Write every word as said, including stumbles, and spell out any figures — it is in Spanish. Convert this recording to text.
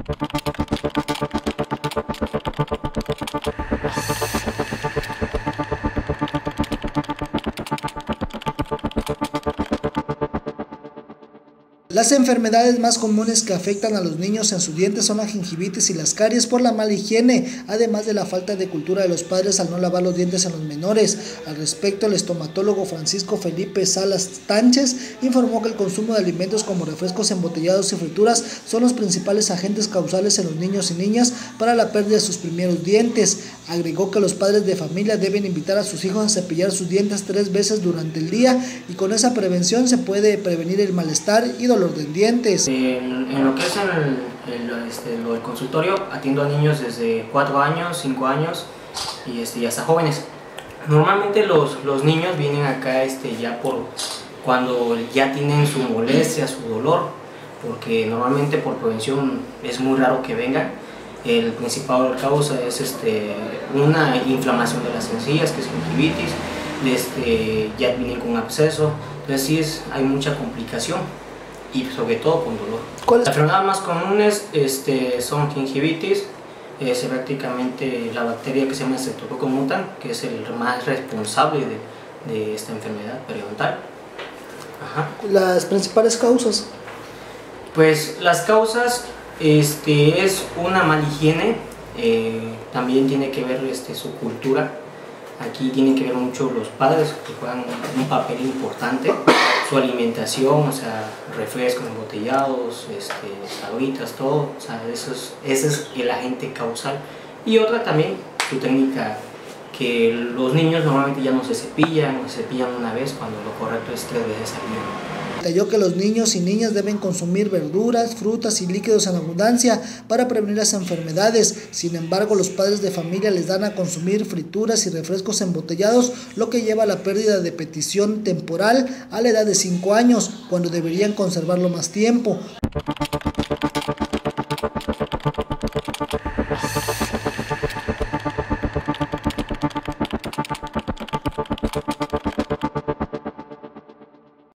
Las enfermedades más comunes que afectan a los niños en sus dientes son la gingivitis y las caries por la mala higiene, además de la falta de cultura de los padres al no lavar los dientes en los menores. Al respecto, el estomatólogo Francisco Felipe Salas Tánchez informó que el consumo de alimentos como refrescos embotellados y frituras son los principales agentes causales en los niños y niñas para la pérdida de sus primeros dientes. Agregó que los padres de familia deben invitar a sus hijos a cepillar sus dientes tres veces durante el día y con esa prevención se puede prevenir el malestar y dolor de dientes. En, en lo que es el, el, este, lo del consultorio, atiendo a niños desde cuatro años, cinco años y, este, y hasta jóvenes. Normalmente los, los niños vienen acá este, ya por cuando ya tienen su molestia, su dolor, porque normalmente por prevención es muy raro que vengan. El principal causa es este, una inflamación de las encías, que es gingivitis, este, ya vienen con absceso, entonces sí es, hay mucha complicación y sobre todo con dolor. Las enfermedades más comunes este, son gingivitis, es prácticamente la bacteria que se llama Streptococcus mutans, que es el más responsable de, de esta enfermedad periodontal. Ajá. Las principales causas. Pues las causas este, es una mala higiene, eh, también tiene que ver este, su cultura. Aquí tienen que ver mucho los padres, que juegan un papel importante, su alimentación, o sea, refrescos embotellados, este, sabritas, todo, o sea, eso es, ese es el agente causal. Y otra también, su técnica, que los niños normalmente ya no se cepillan, o se cepillan una vez, cuando lo correcto es tres veces al día. Detalló que los niños y niñas deben consumir verduras, frutas y líquidos en abundancia para prevenir las enfermedades. Sin embargo, los padres de familia les dan a consumir frituras y refrescos embotellados, lo que lleva a la pérdida de petición temporal a la edad de cinco años, cuando deberían conservarlo más tiempo.